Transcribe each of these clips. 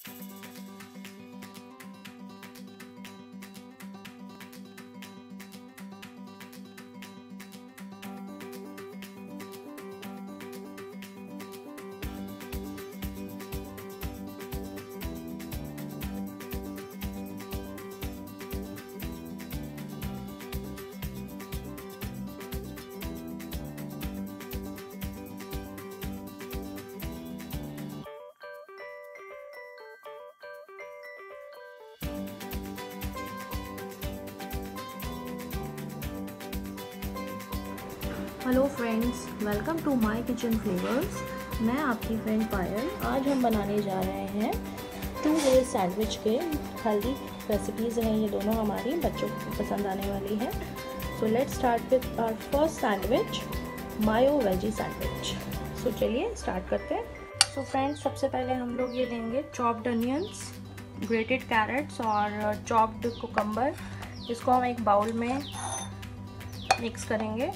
Hello friends, welcome to my kitchen flavours. मैं आपकी friend पायल। आज हम बनाने जा रहे हैं 2 वेज सैंडविच के हेल्दी रेसिपीज़ हैं। ये दोनों हमारी बच्चों को पसंद आने वाली हैं। So let's start with our first sandwich, mayo veggie sandwich. So चलिए स्टार्ट करते हैं। सो फ्रेंड्स, सबसे पहले हम लोग ये लेंगे चॉप्ड अनियंस, ग्रेटेड कैरेट्स और चॉप्ड कुकम्बर। इसको हम एक बाउल में मिक्स करेंगे।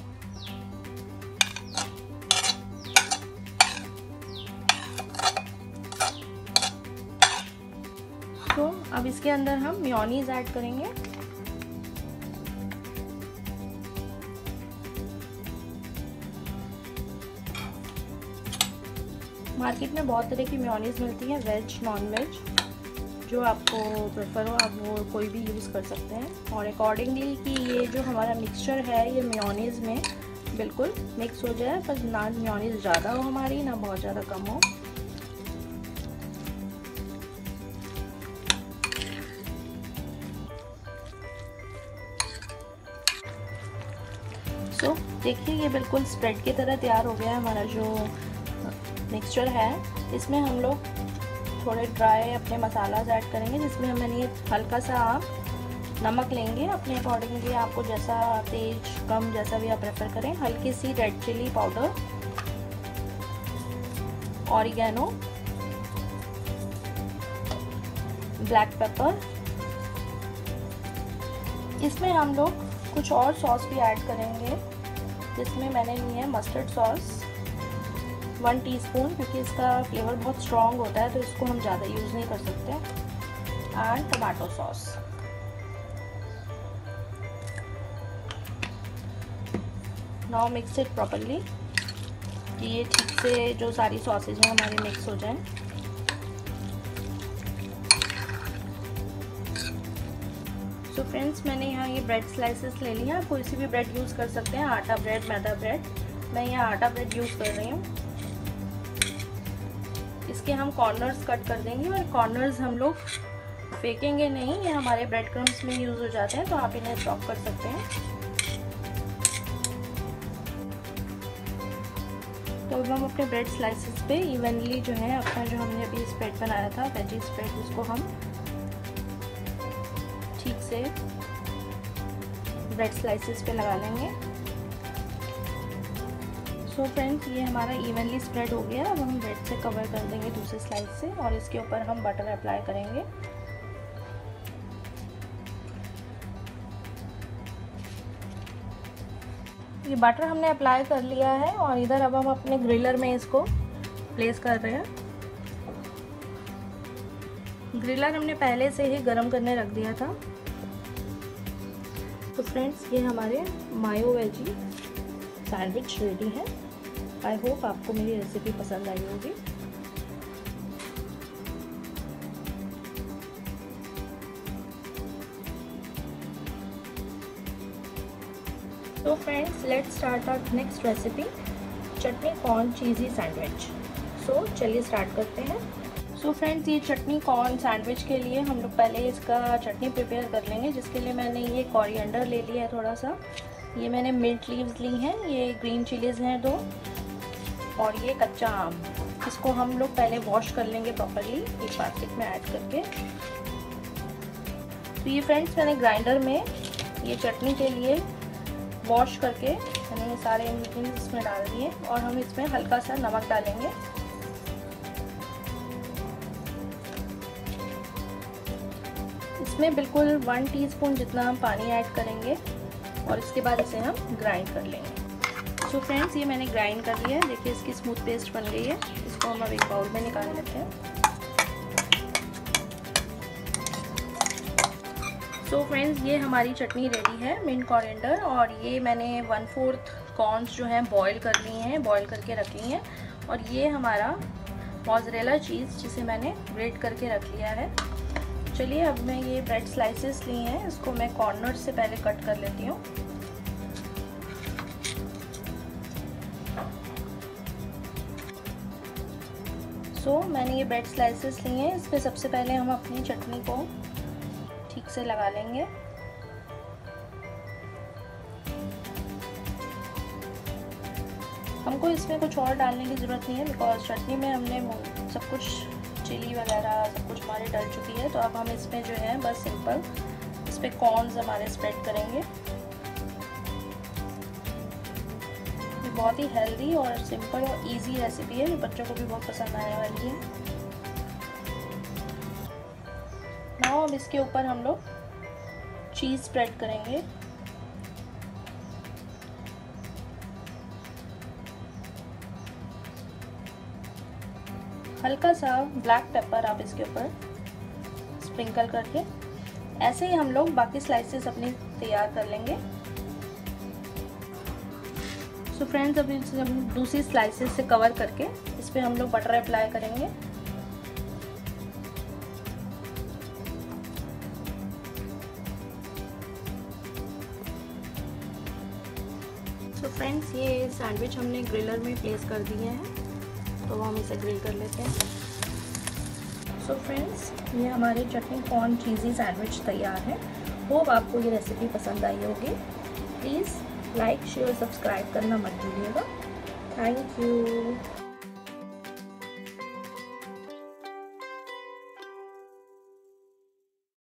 तो अब इसके अंदर हम मेयोनीज ऐड करेंगे। मार्केट में बहुत तरह की मेयोनीज मिलती है, वेज नॉन वेज, जो आपको प्रेफर हो आप वो कोई भी यूज़ कर सकते हैं। और अकॉर्डिंगली कि ये जो हमारा मिक्सचर है ये मेयोनीज में बिल्कुल मिक्स हो जाए, पर ना मेयोनीज ज़्यादा हो हमारी, ना बहुत ज़्यादा कम हो। सो देखिए, ये बिल्कुल स्प्रेड की तरह तैयार हो गया है हमारा जो मिक्सचर है। इसमें हम लोग थोड़े ड्राई अपने मसालाज ऐड करेंगे, जिसमें मैंने हल्का सा आप नमक लेंगे अपने अकॉर्डिंगली, आपको जैसा तेज कम जैसा भी आप प्रेफर करें। हल्की सी red chilli powder, oregano, black pepper. इसमें हम लोग कुछ और सॉस भी ऐड करेंगे, जिसमें मैंने ली है मस्टर्ड सॉस 1 टीस्पून, क्योंकि इसका फ्लेवर बहुत स्ट्रॉन्ग होता है तो इसको हम ज़्यादा यूज़ नहीं कर सकते। And tomato sauce. Now mix it properly, कि ये ठीक से जो सारी सॉसेज हैं हमारी मिक्स हो जाएं। तो फ्रेंड्स, मैंने यहाँ ये ब्रेड स्लाइसेस ले लिया। आप कोई सी भी ब्रेड यूज़ कर सकते हैं, आटा ब्रेड, मैदा ब्रेड। मैं यहाँ आटा ब्रेड यूज़ कर रही हूँ। इसके हम कॉर्नर्स कट कर देंगे, और कॉर्नर्स हम लोग फेंकेंगे नहीं, ये हमारे ब्रेड क्रम्स में यूज़ हो जाते हैं, तो आप इन्हें स्टॉक कर सकते हैं। तो अब हम अपने ब्रेड स्लाइसेस पे इवनली जो है अपना जो हमने अभी स्प्रेड बनाया था वेजी स्प्रेड, उसको हम ठीक से ब्रेड स्लाइसेस पे लगा लेंगे। सो फ्रेंड्स, ये हमारा इवनली स्प्रेड हो गया। अब हम ब्रेड से कवर कर देंगे दूसरे स्लाइस से, और इसके ऊपर हम बटर अप्लाई करेंगे। ये बटर हमने अप्लाई कर लिया है, और इधर अब हम अपने ग्रिलर में इसको प्लेस कर रहे हैं। ग्रिलर हमने पहले से ही गरम करने रख दिया था। तो फ्रेंड्स, ये हमारे मायो वेजी सैंडविच रेडी है। आई होप आपको मेरी रेसिपी पसंद आई होगी। तो friends, let's start our next recipe, chutney corn cheesy sandwich. So चलिए स्टार्ट करते हैं। सो फ्रेंड्स, ये चटनी कॉर्न सैंडविच के लिए हम लोग पहले इसका चटनी प्रिपेयर कर लेंगे, जिसके लिए मैंने ये कोरिएंडर ले लिया है थोड़ा सा। ये मैंने मिंट लीव्स ली हैं, ये ग्रीन चिलीज़ हैं 2, और ये कच्चा आम। इसको हम लोग पहले वॉश कर लेंगे प्रॉपरली एक बास्केट में ऐड करके। तो ये फ्रेंड्स, मैंने ग्राइंडर में ये चटनी के लिए वॉश करके मैंने ये सारे इंग्रेडिएंट्स इसमें डाल दिए, और हम इसमें हल्का सा नमक डालेंगे। इसमें बिल्कुल 1 टीस्पून जितना हम पानी ऐड करेंगे, और इसके बाद इसे हम ग्राइंड कर लेंगे। सो फ्रेंड्स, ये मैंने ग्राइंड कर लिया है। देखिए, इसकी स्मूथ पेस्ट बन गई है। इसको हम अब एक बाउल में निकाल लेते हैं। सो फ्रेंड्स, ये हमारी चटनी रेडी है, मिंट कोरिएंडर। और ये मैंने 1/4 कॉर्न्स जो हैं बॉईल कर ली हैं, बॉईल करके रख ली हैं। और ये हमारा मोज़रेला चीज़ जिसे मैंने ग्रेट करके रख लिया है। चलिए अब मैं ये ब्रेड स्लाइसेस ली हैं, इसको मैं कॉर्नर से पहले कट कर लेती हूँ। मैंने ये ब्रेड स्लाइसेस लिए हैं। इस पर सबसे पहले हम अपनी चटनी को ठीक से लगा लेंगे। हमको इसमें कुछ और डालने की ज़रूरत नहीं है, बिकॉज चटनी में हमने सब कुछ चिली वगैरह सब कुछ हमारे डल चुकी है। तो अब हम इसमें जो है बस सिंपल इस पर कॉर्न्स हमारे स्प्रेड करेंगे। बहुत ही हेल्दी और सिंपल और इजी रेसिपी है, जो बच्चों को भी बहुत पसंद आने वाली है। नाउ अब इसके ऊपर हम लोग चीज़ स्प्रेड करेंगे। हल्का सा ब्लैक पेपर आप इसके ऊपर स्प्रिंकल करके, ऐसे ही हम लोग बाकी स्लाइसेस अपनी तैयार कर लेंगे। सो फ्रेंड्स, अभी हम दूसरी स्लाइसेस से कवर करके इस पर हम लोग बटर अप्लाई करेंगे। सो फ्रेंड्स, ये सैंडविच हमने ग्रिलर में प्लेस कर दिए हैं, तो हम इसे ग्रिल कर लेते हैं। सो फ्रेंड्स, ये हमारी चटनी कॉर्न चीज़ी सैंडविच तैयार है। होप आपको ये रेसिपी पसंद आई होगी। प्लीज़ लाइक शेयर सब्सक्राइब करना मत भूलिएगा। Thank you.